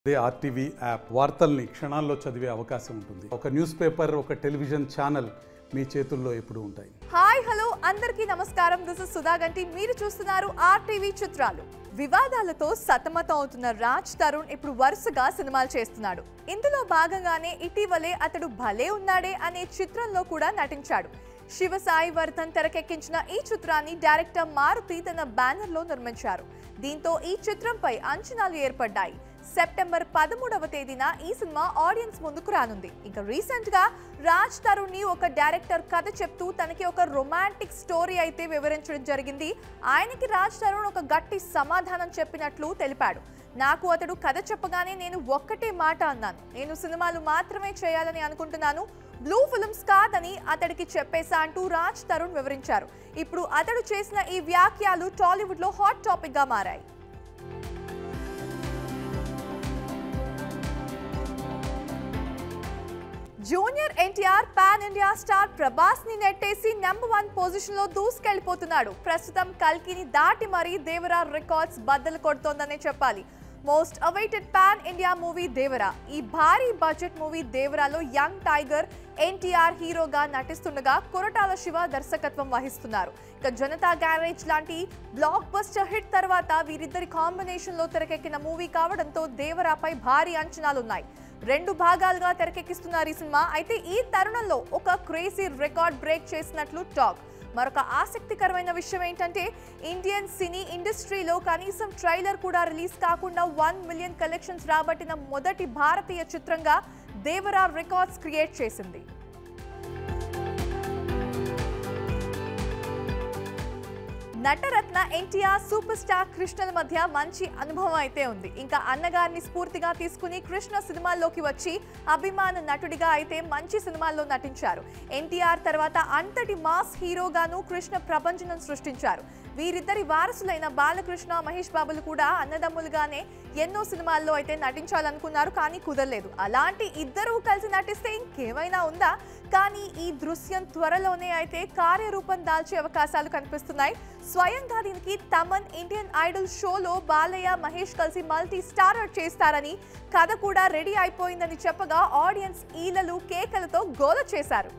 అదే RTV app వార్తల్ని క్షణాల్లో చదివే అవకాశం ఉంటుంది. ఒక న్యూస్ పేపర్, ఒక టెలివిజన్ ఛానల్ మీ చేతుల్లో ఎప్పుడూ ఉంటాయి. హాయ్ హలో అందరికీ నమస్కారం. దిస్ ఇస్ సుధా గంటి. మీరు చూస్తున్నారు ఆర్టీవీ చిత్రాలు. వివాదాలతో సతమతం అవుతున్న రాజ్ తరుణ్ ఇప్పుడు వరుసగా సినిమాలు చేస్తున్నాడు. ఇందులో భాగంగానే ఇటీవలే అతడు భలే ఉన్నాడే అనే చిత్రంలో కూడా నటించాడు. శివ సాయి వర్ధన్ తెరకెక్కించిన ఈ చిత్రాన్ని డైరెక్టర్ మారుతి తన బ్యానర్లో నిర్మించారు. దీంతో ఈ చిత్రంపై అంచనాలు ఏర్పడ్డాయి. సెప్టెంబర్ 13వ తేదీన ఈ సినిమా ఆడియన్స్ ముందుకు రానుంది. ఇక రీసెంట్ గా రాజ్ తరుణ్ ని ఒక డైరెక్టర్ కథ చెప్తూ తనకి ఒక రొమాంటిక్ స్టోరీ అయితే వివరించడం జరిగింది. ఆయనకి రాజ్ తరుణ్ ఒక గట్టి సమాధానం చెప్పినట్లు తెలిపాడు. నాకు అతడు కథ చెప్పగానే నేను ఒక్కటే మాట అన్నాను, నేను సినిమాలు మాత్రమే చేయాలని అనుకుంటున్నాను, బ్లూ ఫిల్మ్స్ కాదని అతడికి చెప్పేశా అంటూ రాజ్ తరుణ్ వివరించారు. ఇప్పుడు అతడు చేసిన ఈ వ్యాఖ్యలు టాలీవుడ్ లో హాట్ టాపిక్ గా మారాయి. Junior NTR pan India star Prabhas ని నెట్టేసి నెంబర్ 1 పొజిషన్ లో దూసుకెళ్లిపోతున్నాడు. ప్రస్తుతం కల్కిని దాటి మరీ దేవరా రికార్డ్స్ బద్దలు కొడుతోందనే చెప్పాలి. Most awaited pan India movie Devara. ఈ భారీ బడ్జెట్ మూవీ దేవరాలో యంగ్ టైగర్ ఎన్టీఆర్ హీరోగా నటిస్తుండగా కొరటాల శివ దర్శకత్వం వహిస్తున్నారు. ఇక జనతా గ్యారేజ్ లాంటి బ్లాక్ బస్టర్ హిట్ తర్వాత వీరిద్దరి కాంబినేషన్ లో తెరకెక్కిన మూవీ కావడంతో దేవరాపై భారీ అంచనాలున్నాయి. 2 భాగాలుగా తెరకెక్కిస్తున్నారు ఈ సినిమా. అయితే ఈ తరుణంలో ఒక క్రేజీ రికార్డ్ బ్రేక్ చేసినట్లు టాక్. మరొక ఆసక్తికరమైన విషయం ఏంటంటే ఇండియన్ సినీ ఇండస్ట్రీలో కనీసం ట్రైలర్ కూడా రిలీజ్ కాకుండా 1 మిలియన్ కలెక్షన్స్ రాబట్టిన మొదటి భారతీయ చిత్రంగా దేవరా రికార్డ్స్ క్రియేట్ చేసింది. నటరత్న ఎన్టీఆర్ సూపర్ స్టార్ కృష్ణల మధ్య మంచి అనుభవం అయితే ఉంది. ఇంకా అన్నగారిని స్ఫూర్తిగా తీసుకుని కృష్ణ సినిమాల్లోకి వచ్చి అభిమాన నటుడిగా అయితే మంచి సినిమాల్లో నటించారు. ఎన్టీఆర్ తర్వాత అంతటి మాస్ హీరోగాను కృష్ణ ప్రపంచం సృష్టించారు. వీరిద్దరి వారసులైన బాలకృష్ణ, మహేష్ బాబులు కూడా అన్నదమ్ములుగానే ఎన్నో సినిమాల్లో అయితే నటించాలనుకున్నారు, కానీ కుదరలేదు. అలాంటి ఇద్దరూ కలిసి నటిస్తే ఇంకేమైనా ఉందా? కానీ ఈ దృశ్యం త్వరలోనే అయితే కార్యరూపం దాల్చే అవకాశాలు కనిపిస్తున్నాయి. స్వయంగా దీనికి తమన్ ఇండియన్ ఐడల్ షోలో బాలయ్య, మహేష్ కలిసి మల్టీ స్టారర్ చేస్తారని, కథ కూడా రెడీ అయిపోయిందని చెప్పగా ఆడియన్స్ ఈలలు కేకలతో గోల చేశారు.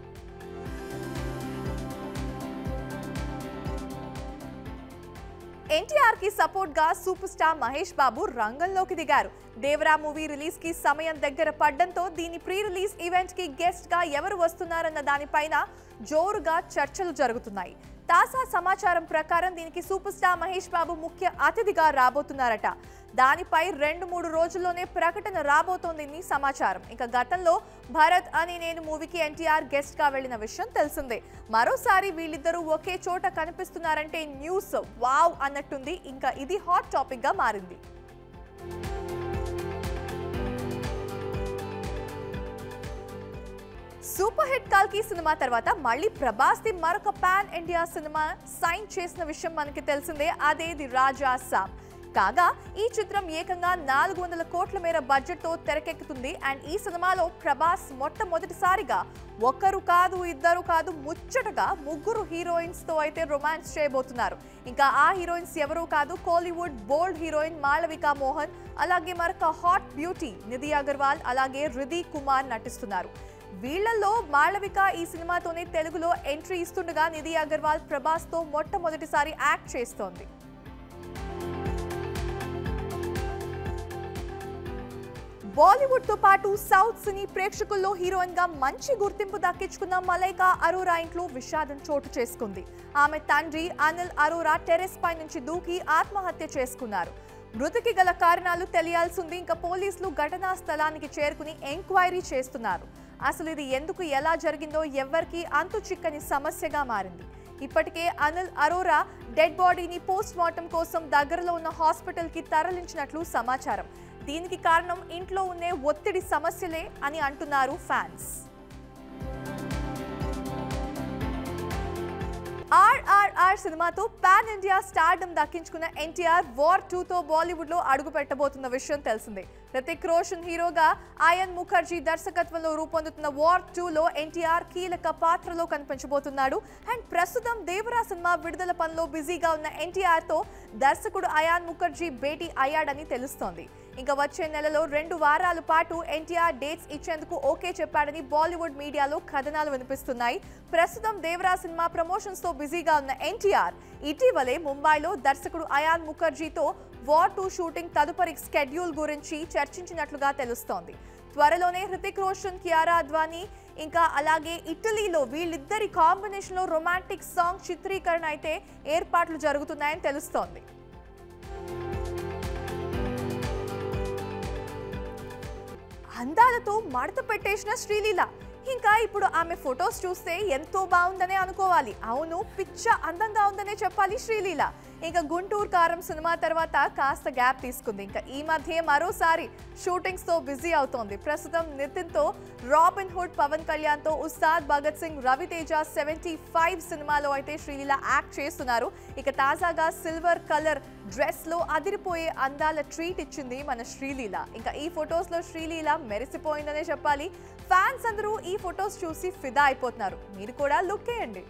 ఎన్టీఆర్ కి సపోర్ట్ గా సూపర్ స్టార్ మహేష్ బాబు రంగంలోకి దిగారు. దేవరా మూవీ రిలీజ్ కి సమయం దగ్గర పడ్డంతో దీని ప్రీ రిలీజ్ ఈవెంట్ కి గెస్ట్ గా ఎవరు వస్తున్నారన్న దానిపైన జోరుగా చర్చలు జరుగుతున్నాయి. తాజా సమాచారం ప్రకారం దీనికి సూపర్ స్టార్ మహేష్ బాబు ముఖ్య అతిథిగా రాబోతున్నారట. దానిపై 2-3 రోజుల్లోనే ప్రకటన రాబోతోందని సమాచారం. ఇక గతంలో భరత్ అని నేను మూవీకి ఎన్టీఆర్ గెస్ట్ గా వెళ్లిన విషయం తెలిసిందే. మరోసారి వీళ్ళిద్దరూ ఒకే చోట కనిపిస్తున్నారంటే న్యూస్ వావ్ అన్నట్టుంది. ఇంకా ఇది హాట్ టాపిక్ గా మారింది. సూపర్ హిట్ కల్కి సినిమా తర్వాత మళ్ళీ ప్రభాస్ ది మరొక పాన్ ఇండియా సినిమా సైన్ చేసిన విషయం మనకి తెలిసిందే. అదే ది రాజా సాబ్. కాగా ఈ చిత్రం ఏకంగా 400 కోట్ల మేర బడ్జెట్ తో తెరకెక్కుతుంది. అండ్ ఈ సినిమాలో ప్రభాస్ మొట్టమొదటిసారిగా ఒక్కరు కాదు, ఇద్దరు కాదు, ముచ్చటగా 3 హీరోయిన్స్ తో అయితే రొమాన్స్ చేయబోతున్నారు. ఇంకా ఆ హీరోయిన్స్ ఎవరూ కాదు, కోలీవుడ్ బోల్డ్ హీరోయిన్ మాళవిక మోహన్, అలాగే మరొక హాట్ బ్యూటీ నిధి అగర్వాల్, అలాగే రిధి కుమార్ నటిస్తున్నారు. వీళ్లలో మాళవిక ఈ సినిమాతోనే తెలుగులో ఎంట్రీ ఇస్తుండగా నిధి అగర్వాల్ ప్రభాస్ తో మొట్టమొదటిసారి యాక్ట్ చేస్తోంది. బాలీవుడ్ తో పాటు సౌత్ సినీ ప్రేక్షకుల్లో హీరోయిన్ గా మంచి గుర్తింపు దక్కించుకున్న మలైకా అరోరా ఇంట్లో విషాదం చోటు చేసుకుంది. ఆమె తండ్రి అనిల్ అరోరా టెరెస్ పై నుంచి దూకి ఆత్మహత్య చేసుకున్నారు. మృతికి గల కారణాలు తెలియాల్సింది. ఇంకా పోలీసులు ఘటనా స్థలానికి చేరుకుని ఎంక్వైరీ చేస్తున్నారు. అసలు ఇది ఎందుకు, ఎలా జరిగిందో ఎవ్వరికీ అంతు చిక్కని సమస్యగా మారింది. ఇప్పటికే అనిల్ అరోరా డెడ్ బాడీని పోస్ట్ మార్టం కోసం దగ్గరలో ఉన్న హాస్పిటల్ కి తరలించినట్లు సమాచారం. దీనికి కారణం ఇంట్లో ఉండే ఒత్తిడి సమస్యలే అని అంటున్నారు ఫ్యాన్స్. RRR సినిమాతో పాన్ ఇండియా స్టార్డమ్ దక్కించుకున్న ఎన్టీఆర్ వార్ 2తో బాలీవుడ్ లో అడుగు పెట్టబోతున్న విషయం తెలిసిందే. హృతిక్ రోషన్ హీరోగా అయాన్ ముఖర్జీ దర్శకత్వంలో రూపొందుతున్న వార్ 2లో ఎన్టీఆర్ కీలక పాత్రలో కనిపించబోతున్నాడు. అండ్ ప్రస్తుతం దేవరా సినిమా విడుదల పనిలో బిజీగా ఉన్న ఎన్టీఆర్ తో దర్శకుడు అయాన్ ముఖర్జీ భేటీ అయ్యాడని తెలుస్తోంది. ఇంకా వచ్చే నెలలో 2 వారాల పాటు ఎన్టీఆర్ డేట్స్ ఇచ్చేందుకు ఓకే చెప్పాడని బాలీవుడ్ మీడియాలో కథనాలు వినిపిస్తున్నాయి. ప్రస్తుతం దేవరా సినిమా ప్రమోషన్స్ తో బిజీగా ఉన్న ఎన్టీఆర్ ఇటీవలే ముంబైలో దర్శకుడు అయాన్ ముఖర్జీతో వార్ 2 షూటింగ్ తదుపరి స్కెడ్యూల్ గురించి చర్చించినట్లుగా తెలుస్తోంది. త్వరలోనే హృతిక్ రోషన్, కియారా అద్వానీ ఇంకా అలాగే ఇటలీలో వీళ్ళిద్దరి కాంబినేషన్ లో రొమాంటిక్ సాంగ్ చిత్రీకరణ అయితే ఏర్పాట్లు జరుగుతున్నాయని తెలుస్తోంది. అందాలతో మడత పెట్టేసిన శ్రీలీల ఇంకా ఇప్పుడు ఆమె ఫొటోస్ చూస్తే ఎంతో బాగుందనే అనుకోవాలి. అవును, పిచ్చ అందంగా ఉందనే చెప్పాలి శ్రీలీల. ఇంకా గుంటూరు కారం సినిమా తర్వాత కాస్త గ్యాప్ తీసుకుంది. ఇంకా ఈ మధ్య మరోసారి షూటింగ్స్ తో బిజీ అవుతోంది. ప్రస్తుతం నితిన్ తో రాబిన్ హుడ్, పవన్ కళ్యాణ్ తో ఉస్తాద్ భగత్ సింగ్, రవితేజ 75 సినిమాలో అయితే శ్రీలీల యాక్ట్ చేస్తున్నారు. ఇక తాజాగా సిల్వర్ కలర్ డ్రెస్ లో అదిరిపోయే అందాల ట్రీట్ ఇచ్చింది మన శ్రీలీల. ఇంకా ఈ ఫొటోస్ లో శ్రీలీల మెరిసిపోయిందనే చెప్పాలి. ఫ్యాన్స్ అందరూ ఈ ఫొటోస్ చూసి ఫిదా అయిపోతున్నారు. మీరు కూడా లుక్ వేయండి.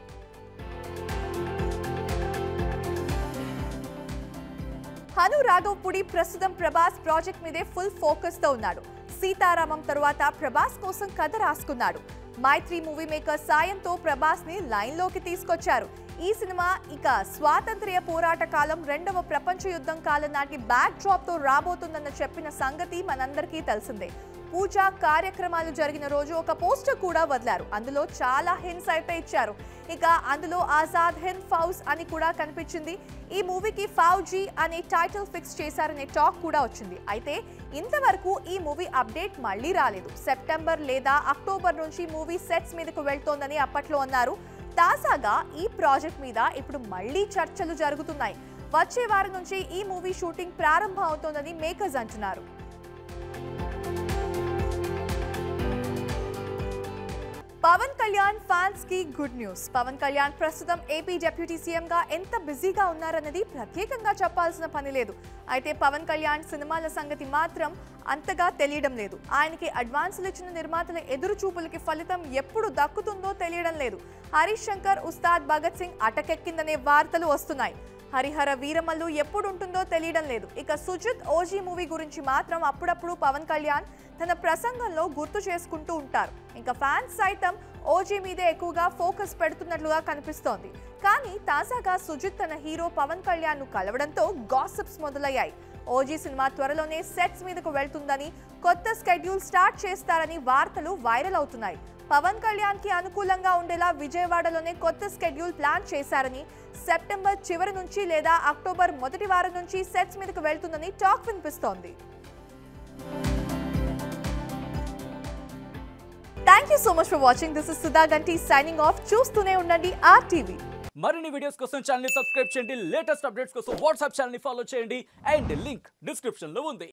హను రాఘవపుడి ప్రస్తుతం ప్రభాస్ ప్రాజెక్ట్ మీదే ఫుల్ ఫోకస్ తో ఉన్నాడు. సీతారామం తరువాత ప్రభాస్ కోసం కథ రాసుకున్నాడు. మైత్రి మూవీ మేకర్ సాయంతో ప్రభాస్ ని లైన్ లోకి తీసుకొచ్చారు. ఈ సినిమా ఇక స్వాతంత్ర్య పోరాట కాలం, 2వ ప్రపంచ యుద్ధం కాలం నాటి బ్యాక్ డ్రాప్ తో రాబోతుందన్న చెప్పిన సంగతి మనందరికీ తెలిసిందే. పూజా కార్యక్రమాలు జరిగిన రోజు ఒక పోస్టర్ కూడా వదిలారు. అందులో చాలా హింట్స్ అయితే ఇచ్చారు. ఇక అందులో ఆజాద్ హింద్ ఫౌజ్ అని కూడా కనిపించింది. ఈ మూవీకి ఫౌజీ అనే టైటిల్ ఫిక్స్ చేశారనే టాక్ కూడా వచ్చింది. అయితే ఇంతవరకు ఈ మూవీ అప్డేట్ మళ్ళీ రాలేదు. సెప్టెంబర్ లేదా అక్టోబర్ నుంచి మూవీ సెట్స్ మీదకు వెళ్తోందని అప్పట్లో అన్నారు. తాజాగా ఈ ప్రాజెక్ట్ మీద ఇప్పుడు మళ్ళీ చర్చలు జరుగుతున్నాయి. వచ్చే వారం నుంచి ఈ మూవీ షూటింగ్ ప్రారంభం అవుతోందని మేకర్స్ అంటున్నారు. పవన్ కళ్యాణ్ ఫ్యాన్స్ కి గుడ్ న్యూస్. పవన్ కళ్యాణ్ ప్రస్తుతం ఏపీ డిప్యూటీ సీఎం గా ఎంత బిజీగా ఉన్నారన్నది ప్రత్యేకంగా చెప్పాల్సిన పని లేదు. అయితే పవన్ కళ్యాణ్ సినిమాల సంగతి మాత్రం అంతగా తెలియడం లేదు. ఆయనకి అడ్వాన్సులు ఇచ్చిన నిర్మాతల ఎదురు చూపులకి ఫలితం ఎప్పుడు దక్కుతుందో తెలియడం లేదు. హరీష్ శంకర్, ఉస్తాద్ భగత్ సింగ్ అటకెక్కిందనే వార్తలు వస్తున్నాయి. హరిహర వీరమల్లు ఎప్పుడు ఉంటుందో తెలియడం లేదు. ఇక సుజిత్ ఓజీ మూవీ గురించి మాత్రం అప్పుడప్పుడు పవన్ కళ్యాణ్ తన ప్రసంగంలో గుర్తు చేసుకుంటూ ఉంటారు. ఇంకా ఫ్యాన్స్ సైతం ఓజీ మీదే ఎక్కువగా ఫోకస్ పెడుతున్నట్లుగా కనిపిస్తోంది. కానీ తాజాగా సుజిత్ తన హీరో పవన్ కళ్యాణ్ ను కలవడంతో గాసిప్స్ మొదలయ్యాయి. ఓజీ సినిమా త్వరలోనే సెట్స్ మీదకు వెళ్తుందని, కొత్త స్కెడ్యూల్ స్టార్ట్ చేస్తారని వార్తలు వైరల్ అవుతున్నాయి. పవన్ కళ్యాణ్ కి అనుకూలంగా ఉండేలా విజయవాడలోనే కొత్త స్కెడ్యూల్ ప్లాన్ చేశారని, సెప్టెంబర్ చివరి నుంచి లేదా అక్టోబర్ మొదటి వారం నుంచి సెట్స్ మీదకు వెళ్తుందని టాక్ వినిపిస్తోంది. Thank you so much for watching. This is Sudha Ganti signing off. చూస్తూనే ఉండండి RTV. మరిన్ని వీడియోస్ కోసం ఛానల్ ని సబ్స్క్రైబ్ చేయండి. లేటెస్ట్ అప్డేట్స్ కోసం వాట్సాప్ ఛానల్ ని ఫాలో చేయండి. అండ్ లింక్ డిస్క్రిప్షన్ లో ఉంది.